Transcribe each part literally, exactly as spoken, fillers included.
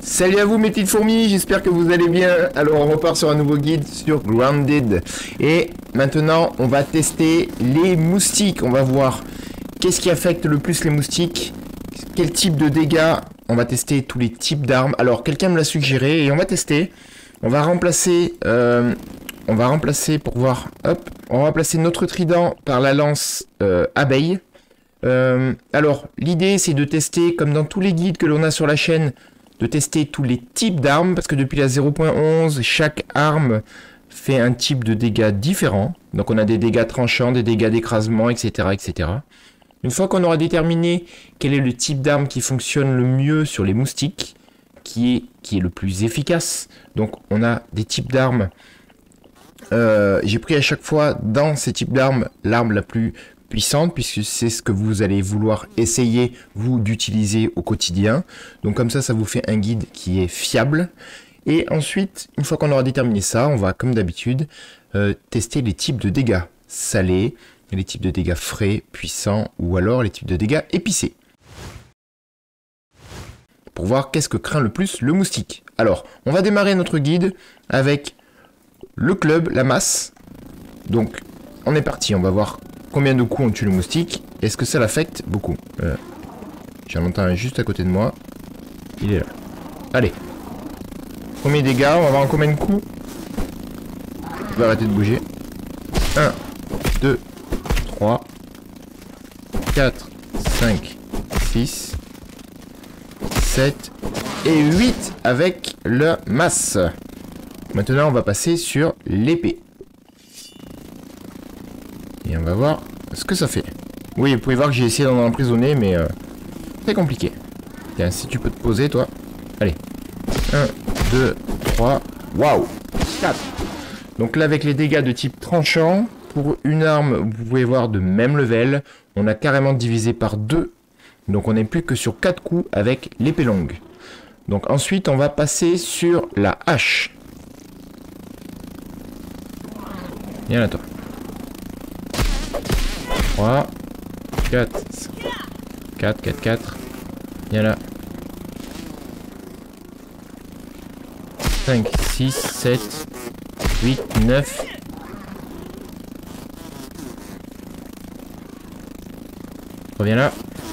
Salut à vous mes petites fourmis, j'espère que vous allez bien. Alors on repart sur un nouveau guide sur Grounded. Et maintenant on va tester les moustiques. On va voir qu'est-ce qui affecte le plus les moustiques, quel type de dégâts. On va tester tous les types d'armes. Alors quelqu'un me l'a suggéré et on va tester. On va remplacer, euh, on va remplacer pour voir, hop, on va remplacer notre trident par la lance euh, abeille. Euh, alors l'idée c'est de tester comme dans tous les guides que l'on a sur la chaîne, de tester tous les types d'armes, parce que depuis la zéro point onze, chaque arme fait un type de dégâts différent. Donc on a des dégâts tranchants, des dégâts d'écrasement, et cetera, et cetera. Une fois qu'on aura déterminé quel est le type d'arme qui fonctionne le mieux sur les moustiques, qui est, qui est le plus efficace, donc on a des types d'armes. Euh, j'ai pris à chaque fois dans ces types d'armes l'arme la plus puissante, puisque c'est ce que vous allez vouloir essayer vous d'utiliser au quotidien. Donc comme ça, ça vous fait un guide qui est fiable. Et ensuite, une fois qu'on aura déterminé ça, on va comme d'habitude euh, tester les types de dégâts salés, les types de dégâts frais, puissants, ou alors les types de dégâts épicés. Pour voir qu'est-ce que craint le plus le moustique. Alors, on va démarrer notre guide avec le club, la masse. Donc, on est parti, on va voir combien de coups on tue le moustique. Est-ce que ça l'affecte? Beaucoup. Euh, J'en entends un juste à côté de moi. Il est là. Allez. Premier dégât, on va voir en combien de coups. Je vais arrêter de bouger. un, deux, trois, quatre, cinq, six, sept et huit avec la masse. Maintenant, on va passer sur l'épée. Et on va voir ce que ça fait. Oui, vous pouvez voir que j'ai essayé d'en emprisonner, mais euh, c'est compliqué. Tiens, si tu peux te poser, toi. Allez. un, deux, trois. Waouh, quatre. Donc là, avec les dégâts de type tranchant, pour une arme, vous pouvez voir de même level, on a carrément divisé par deux. Donc on n'est plus que sur quatre coups avec l'épée longue. Donc ensuite, on va passer sur la hache. Viens là, toi. trois, quatre, quatre, quatre, quatre, viens là. cinq, six, sept, huit, neuf. Reviens là.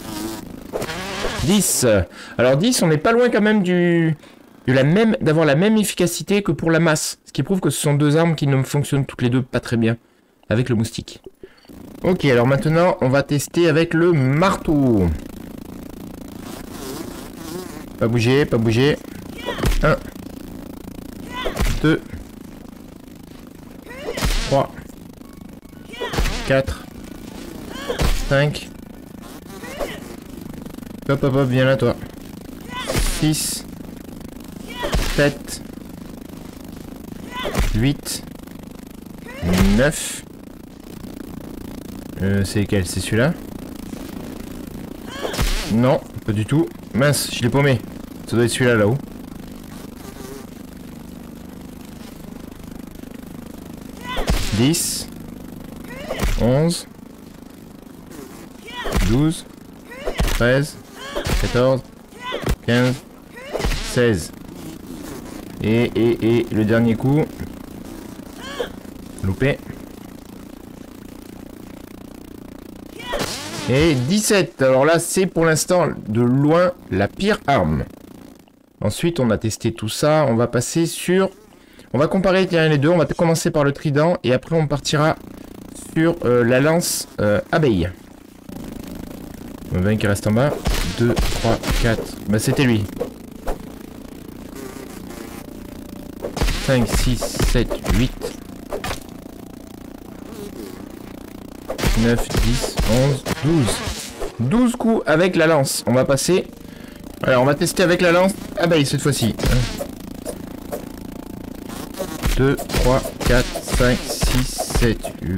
dix. Alors dix, on n'est pas loin quand même du, de la même, d'avoir la même efficacité que pour la masse. Ce qui prouve que ce sont deux armes qui ne fonctionnent toutes les deux pas très bien avec le moustique. Ok, alors maintenant, on va tester avec le marteau. Pas bouger, pas bouger. un, deux, trois, quatre, cinq. Hop, hop, hop, viens là, toi. six, sept, huit, neuf. Euh, c'est lequel? C'est celui-là? Non, pas du tout. Mince, je l'ai paumé. Ça doit être celui-là, là-haut. dix, onze, douze, treize, quatorze, quinze, seize. Et, et, et, le dernier coup. Loupé. Et dix-sept. Alors là, c'est pour l'instant de loin la pire arme. Ensuite, on a testé tout ça. On va passer sur... On va comparer tiens, les deux. On va commencer par le trident. Et après, on partira sur euh, la lance euh, abeille. Le vingt qui reste en bas. deux, trois, quatre. Bah, c'était lui. cinq, six, sept, huit. neuf, dix, onze, douze. douze coups avec la lance. On va passer. Alors, on va tester avec la lance abeille cette fois-ci. deux, trois, quatre, cinq, six, sept, huit,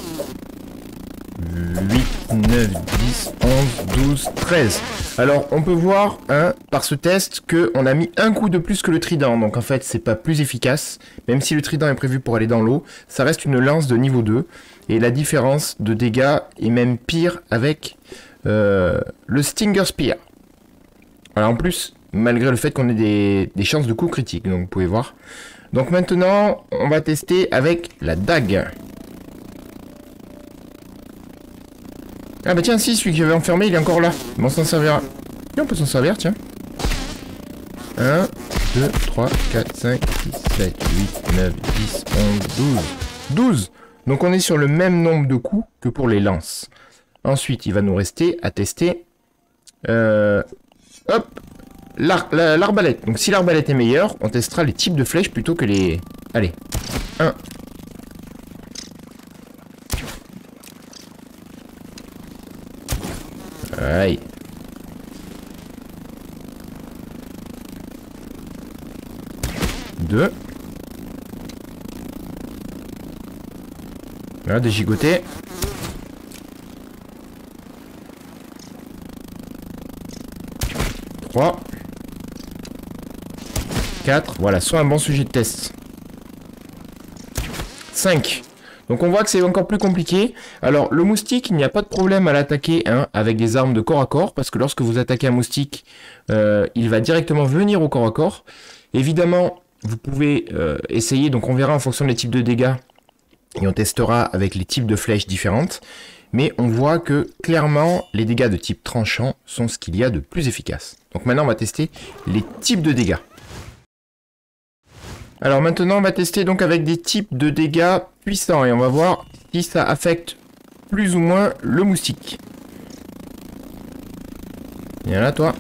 neuf, dix, onze, douze, treize. Alors, on peut voir hein, par ce test qu'on a mis un coup de plus que le trident. Donc, en fait, c'est pas plus efficace. Même si le trident est prévu pour aller dans l'eau, ça reste une lance de niveau deux. Et la différence de dégâts est même pire avec euh, le Stinger Spear. Alors en plus, malgré le fait qu'on ait des, des chances de coups critiques, donc vous pouvez voir. Donc maintenant, on va tester avec la dague. Ah bah tiens, si, celui que j'avais enfermé, il est encore là. Bon, on s'en servira. Et on peut s'en servir, tiens. un, deux, trois, quatre, cinq, six, sept, huit, neuf, dix, onze, douze. douze. Donc on est sur le même nombre de coups que pour les lances. Ensuite, il va nous rester à tester... Euh, hop, l'arbalète. Donc si l'arbalète est meilleure, on testera les types de flèches plutôt que les... Allez, un. Aïe. Deux. Voilà, des gigotés. trois. quatre. Voilà, soit un bon sujet de test. cinq. Donc on voit que c'est encore plus compliqué. Alors le moustique, il n'y a pas de problème à l'attaquer hein, avec des armes de corps à corps. Parce que lorsque vous attaquez un moustique, euh, il va directement venir au corps à corps. Évidemment, vous pouvez euh, essayer. Donc on verra en fonction des types de dégâts. Et on testera avec les types de flèches différentes. Mais on voit que clairement, les dégâts de type tranchant sont ce qu'il y a de plus efficace. Donc maintenant, on va tester les types de dégâts. Alors maintenant, on va tester donc avec des types de dégâts puissants. Et on va voir si ça affecte plus ou moins le moustique. Viens là, toi.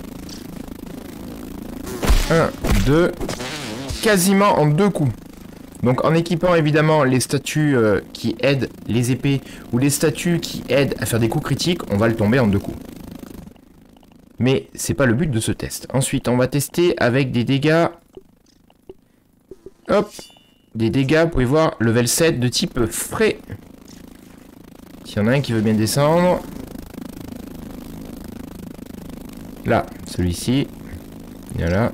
un, deux. Quasiment en deux coups. Donc en équipant évidemment les statues euh, qui aident les épées ou les statues qui aident à faire des coups critiques, on va le tomber en deux coups. Mais c'est pas le but de ce test. Ensuite, on va tester avec des dégâts... Hop, des dégâts, vous pouvez voir, level sept de type frais. S'il y en a un qui veut bien descendre. Là, celui-ci. Voilà.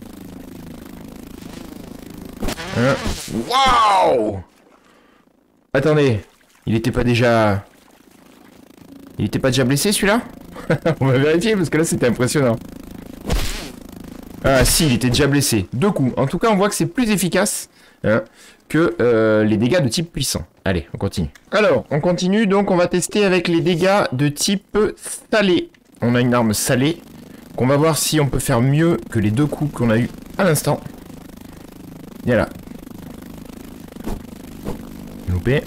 Un. Waouh! Attendez, il était pas déjà... Il était pas déjà blessé celui-là? On va vérifier parce que là c'était impressionnant. Ah si, il était déjà blessé. Deux coups. En tout cas, on voit que c'est plus efficace hein, que euh, les dégâts de type puissant. Allez, on continue. Alors, on continue. Donc, on va tester avec les dégâts de type salé. On a une arme salée. On va voir si on peut faire mieux que les deux coups qu'on a eu à l'instant. Voilà. Loupé.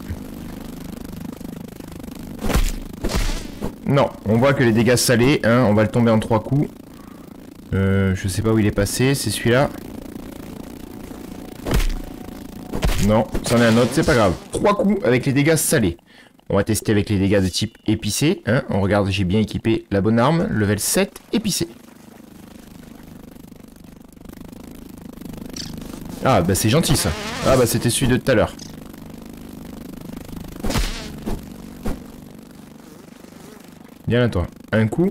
Non, on voit que les dégâts salés, hein, on va le tomber en trois coups. Euh, je sais pas où il est passé, c'est celui-là. Non, c'en est un autre, c'est pas grave. Trois coups avec les dégâts salés. On va tester avec les dégâts de type épicé. Hein. On regarde, j'ai bien équipé la bonne arme. Level sept, épicé. Ah, bah c'est gentil ça. Ah, bah c'était celui de tout à l'heure. Viens là, toi. Un coup.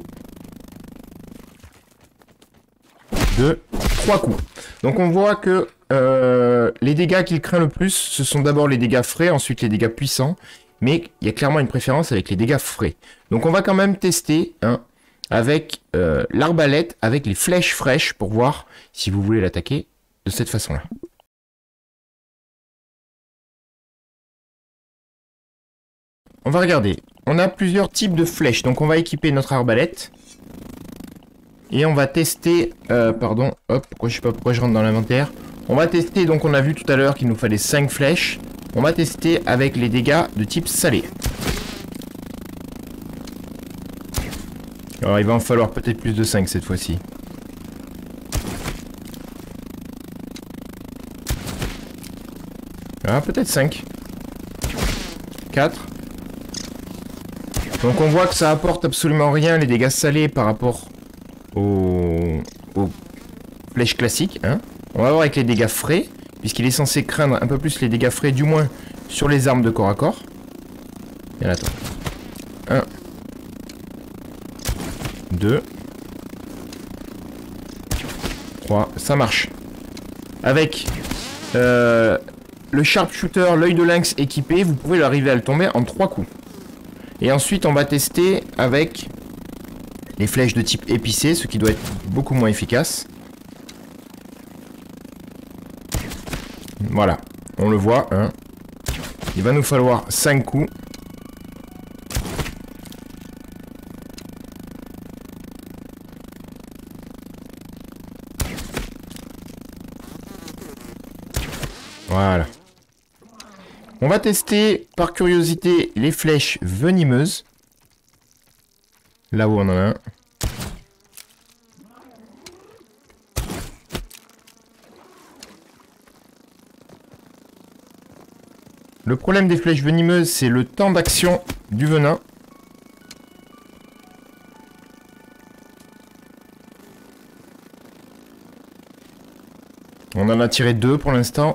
Deux. Trois coups. Donc on voit que euh, les dégâts qu'il craint le plus, ce sont d'abord les dégâts frais, ensuite les dégâts puissants. Mais il y a clairement une préférence avec les dégâts frais. Donc on va quand même tester hein, avec euh, l'arbalète, avec les flèches fraîches, pour voir si vous voulez l'attaquer de cette façon-là. On va regarder. On a plusieurs types de flèches. Donc on va équiper notre arbalète. Et on va tester... Euh, pardon, hop, pourquoi, je sais pas pourquoi je rentre dans l'inventaire. On va tester, donc on a vu tout à l'heure qu'il nous fallait cinq flèches. On va tester avec les dégâts de type salé. Alors il va en falloir peut-être plus de cinq cette fois-ci. Ah, peut-être cinq. quatre. Donc on voit que ça apporte absolument rien les dégâts salés par rapport aux, aux flèches classiques. Hein. On va voir avec les dégâts frais, puisqu'il est censé craindre un peu plus les dégâts frais, du moins sur les armes de corps à corps. Et là, attends. un. deux. trois. Ça marche. Avec euh, le sharpshooter, l'œil de lynx équipé, vous pouvez arriver à le tomber en trois coups. Et ensuite, on va tester avec les flèches de type épicé, ce qui doit être beaucoup moins efficace. Voilà, on le voit, hein. Il va nous falloir cinq coups. Voilà. On va tester par curiosité les flèches venimeuses. Là où on en a un. Le problème des flèches venimeuses, c'est le temps d'action du venin. On en a tiré deux pour l'instant.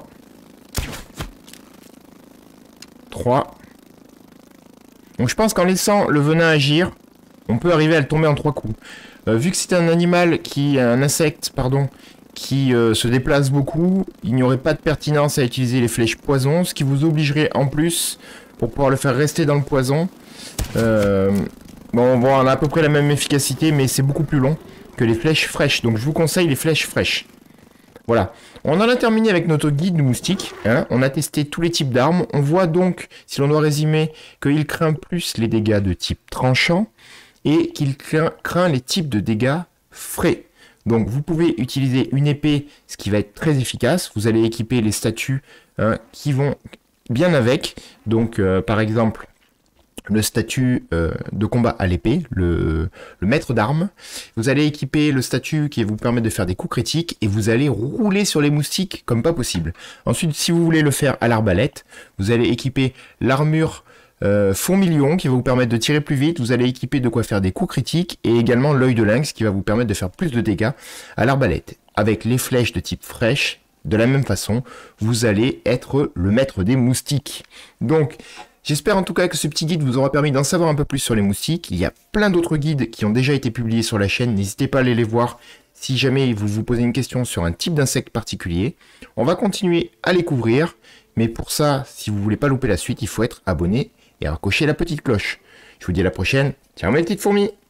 trois. Donc je pense qu'en laissant le venin agir, on peut arriver à le tomber en trois coups. Euh, vu que c'est un animal qui, un insecte, pardon, qui euh, se déplace beaucoup, il n'y aurait pas de pertinence à utiliser les flèches poison, ce qui vous obligerait en plus, pour pouvoir le faire rester dans le poison. Euh, bon, bon, on a à peu près la même efficacité, mais c'est beaucoup plus long que les flèches fraîches. Donc je vous conseille les flèches fraîches. Voilà, on en a terminé avec notre guide de moustique, hein. On a testé tous les types d'armes. On voit donc, si l'on doit résumer, qu'il craint plus les dégâts de type tranchant et qu'il craint, craint les types de dégâts frais. Donc vous pouvez utiliser une épée, ce qui va être très efficace. Vous allez équiper les statuts hein, qui vont bien avec. Donc euh, par exemple, le statut euh, de combat à l'épée, le, le maître d'armes. Vous allez équiper le statut qui va vous permettre de faire des coups critiques et vous allez rouler sur les moustiques comme pas possible. Ensuite, si vous voulez le faire à l'arbalète, vous allez équiper l'armure euh, fourmilion qui va vous permettre de tirer plus vite. Vous allez équiper de quoi faire des coups critiques et également l'œil de lynx qui va vous permettre de faire plus de dégâts à l'arbalète. Avec les flèches de type fraîche, de la même façon, vous allez être le maître des moustiques. Donc, j'espère en tout cas que ce petit guide vous aura permis d'en savoir un peu plus sur les moustiques. Il y a plein d'autres guides qui ont déjà été publiés sur la chaîne. N'hésitez pas à aller les voir si jamais vous vous posez une question sur un type d'insecte particulier. On va continuer à les couvrir. Mais pour ça, si vous voulez pas louper la suite, il faut être abonné et cocher la petite cloche. Je vous dis à la prochaine. Ciao mes petites fourmis!